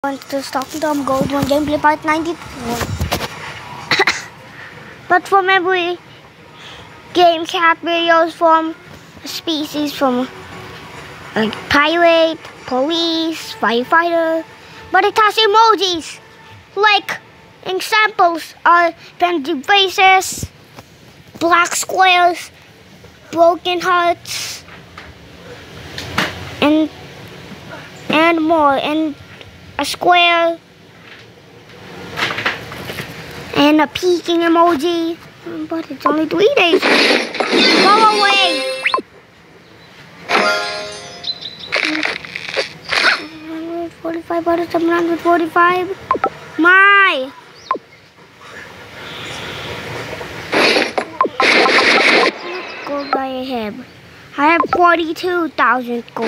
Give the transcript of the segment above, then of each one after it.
Just talking to Gold One Gameplay Part 94. But for every game cat videos from a species from like pirate, police, firefighter, but it has emojis like examples are painted faces, black squares, broken hearts, and more, and a square, and a peeking emoji. But it's only 3 days. Go away! 145 out of 745. My! Gold I have. I have 42,000 gold.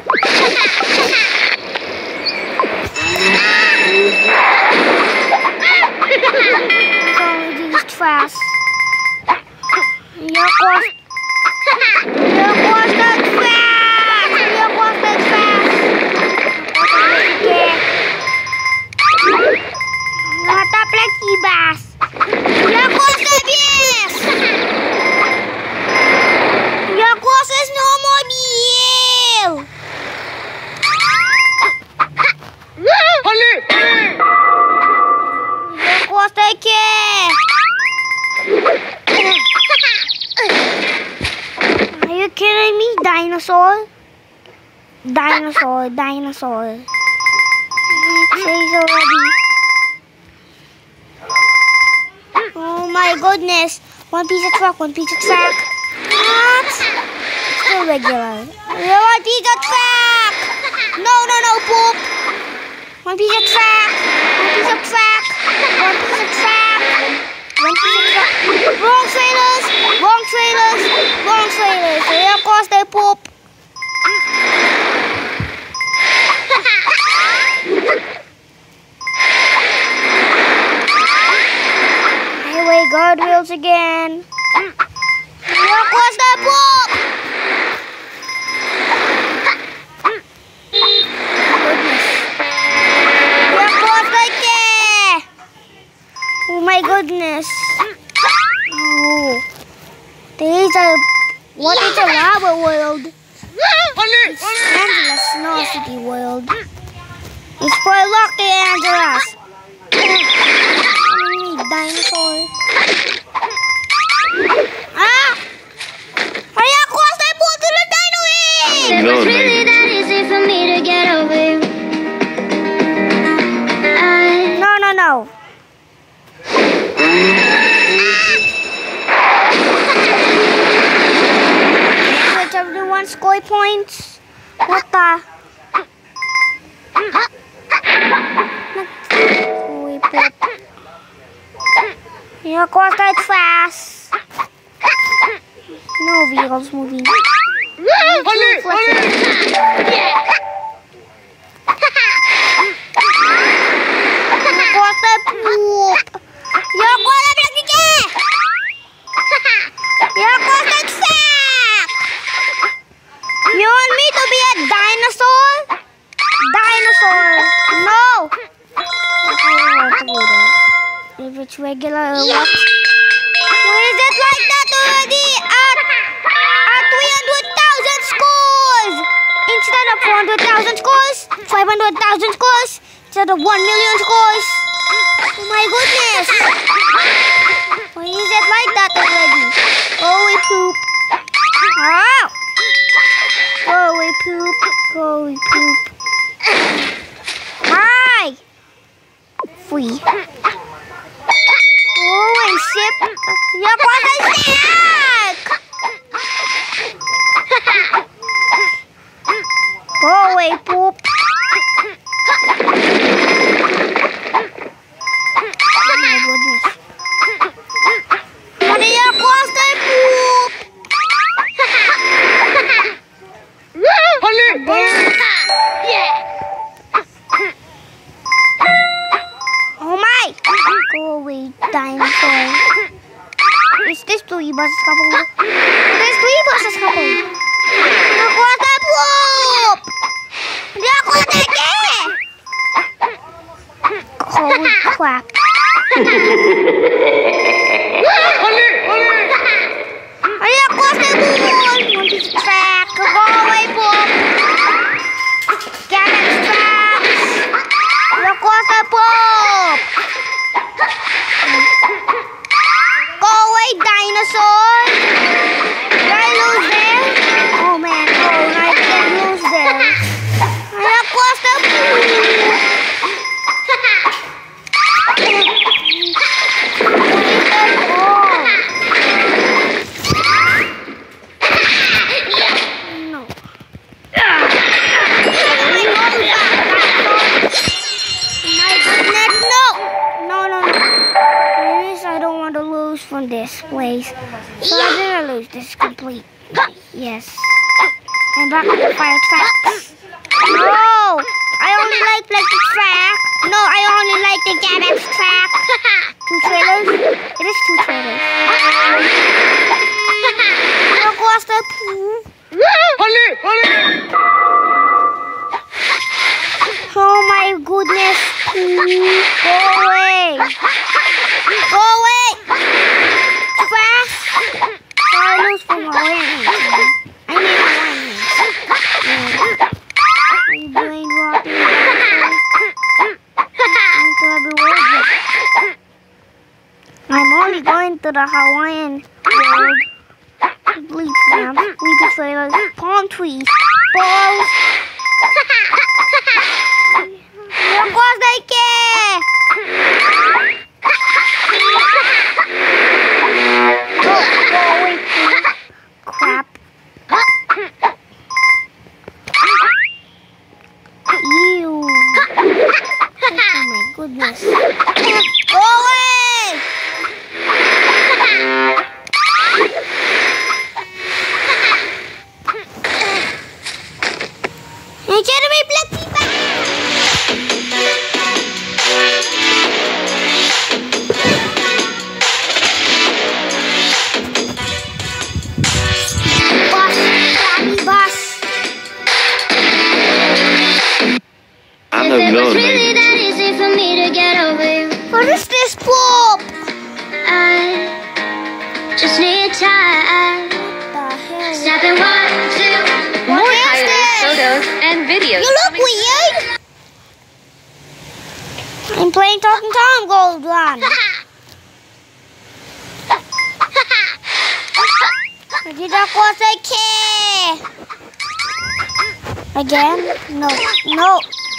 These fast. Your cost that fast. Nata plekibas. Your cost that yes. Your cost is no more deal. Your cost that care. Are you kidding me? Dinosaur? Dinosaur. It says already. Oh my goodness. One piece of track. What? Still regular. One piece of track. No, poop. One piece of track. Wrong trailers. And of course they poop. Highway guardrails again. And of course they poop. Oh my goodness. Oh. What is a lava world? It's Angela's Snow City world. It's for lucky Angela's. I need dinosaur. Hurry up, cross that pool to the dino in! It was really that easy for me to get over. No. Which everyone score points? What the? Of course that's fast. No vehicles moving. You want me to be a dinosaur? No! If it's regular or what? Why is it like that already? At 300,000 scores! Instead of 400,000 scores, 500,000 scores, instead of 1 million scores. Oh my goodness! Why is it like that already? Oh, we poop. Oh! Go away, poop. Hi! Free. Oh, and ship. Your brother's back! Go away, poop. Oh my goodness. What are your costas, poop? Oh my! Go away, dinosaur. Is this 3 buses couple? There's 3 buses couple. Look what I poop! Look what I get! Holy crap. Hurry up, cross the pool. One piece of track. Go away, pool. Cabbage tracks. Hurry up, cross the pool. Go away, dinosaur. Did I lose there? Oh man, no, I didn't lose there. Hurry up, cross the pool. From this place, so I didn't lose. This is complete. Yes. And back to the fire tracks. No, I only like the track. No, I only like the cabbage track. 2 trailers. It is 2 trailers. Look, what's the pool? Oh my goodness! Go away! Go away! Fast! So I lose for my wings. I need my wings. Are you doing what? I'm only going to the Hawaiian world. Bleep lamps, sleepy trailers, palm trees, balls. Of course they care! Go away, please. Crap. Ew. Oh my goodness. Go away! Hey, Jeremy, black people! It was really that easy for me to get over you. What is this poop? I just need time. What the hell? Snapping 1, 2. What More is highlights, this? photos, and videos. You look weird. I'm playing Talking Tom Gold Run. I did not want to care. Again? No. No.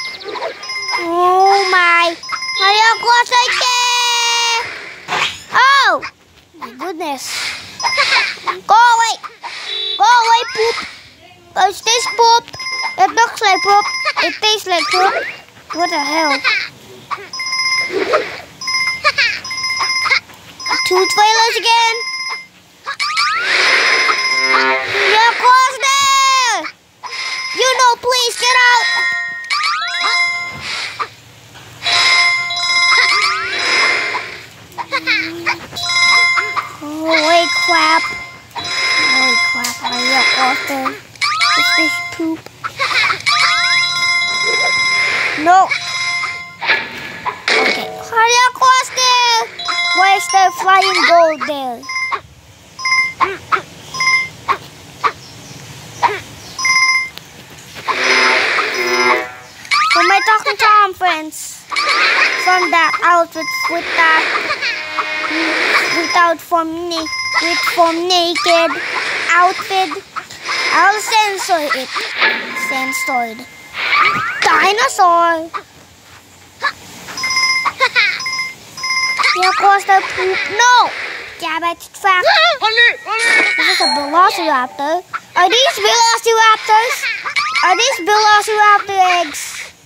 Oh my. I don't want to care. Oh. My goodness. Go away. Go away, poop. Is this poop? It looks like poop. It tastes like poop. What the hell? 2 trailers again. You're close there. You know, please get out. Holy crap. Holy crap. Hurry up, Austin. Is this poop? No. Okay. Hurry up, Austin. Why is there flying gold there? For my Talking Tom friends, from that outfit without from naked outfit, I'll censor it. Censored. Dinosaur. Here goes the poop. No. Cabbage trap. This is a velociraptor. Are these velociraptors? Are these velociraptor eggs?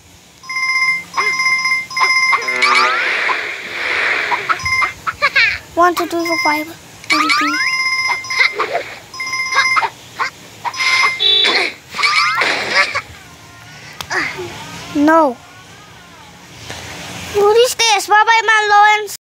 One, 2, 3, 4, 5. 1, 2, 3. No. What is this? Bye-bye, my Lawrence.